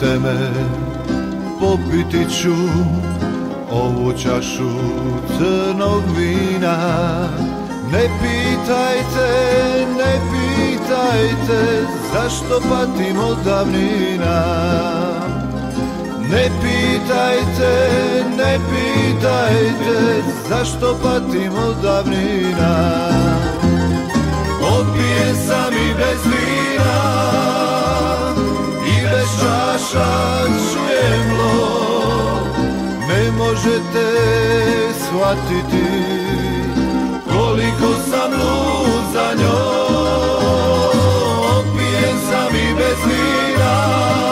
vreme popiti ću ovu čašu crnog vina. Ne pitajte, ne pitajte zašto patim od davnina. Ne pitajte, ne pitajte zašto patim od davnina. Opijen sam i bez vina i bez čaša čujem lov. Ne možete shvatiti koliko sam lud za njom. Opijen sam i bez vina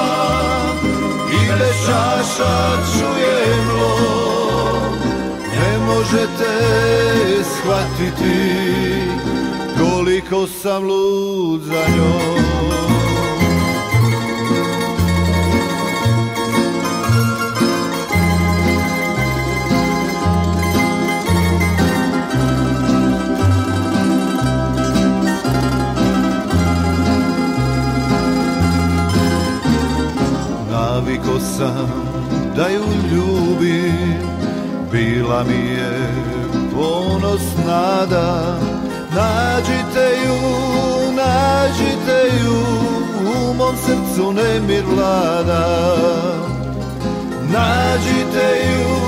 i bez čaša čujem lov. Ne možete shvatiti koliko sam lud za njom. Naviko sam da ju ljubim, bila mi je ponos nada. Nađite ju, u mom srcu nemir vlada. Nađite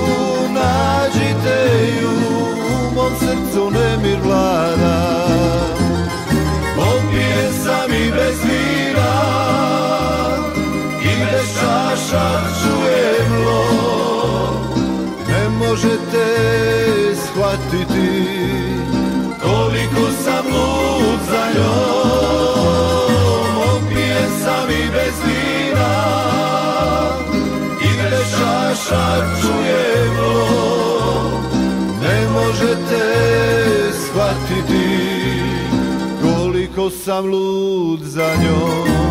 ju, u mom srcu nemir vlada. Opijen sam i bez vina i bez čaša čujem lov. Ne možete shvatiti koliko sam lud za njom. Opijen sam i bez vina i bez čaša čujem lov. Ne možete shvatiti koliko sam lud za njom.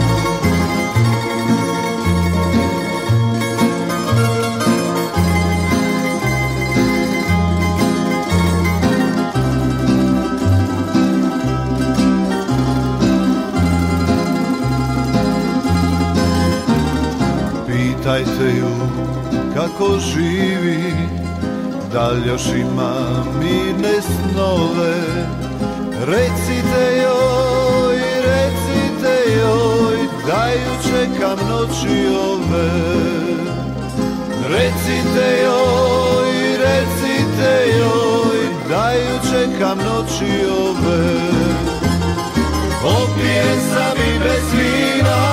Pitajte ju kako živi, da li još ima mirne snove. Recite joj da ju čekam noći ove. Recite joj da ju čekam noći ove. Opijen sam i bez vina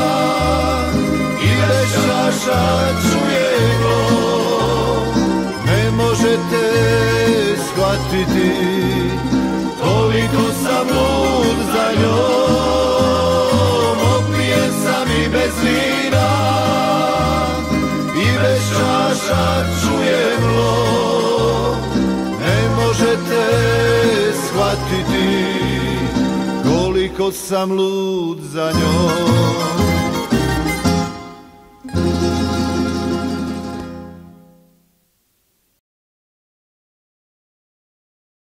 i bez čaša čujem lov. Ne možete shvatiti koliko sam lud za njom. Opijen sam i bez vina i bez čaša čujem lov. Ne možete shvatiti koliko sam lud za njom.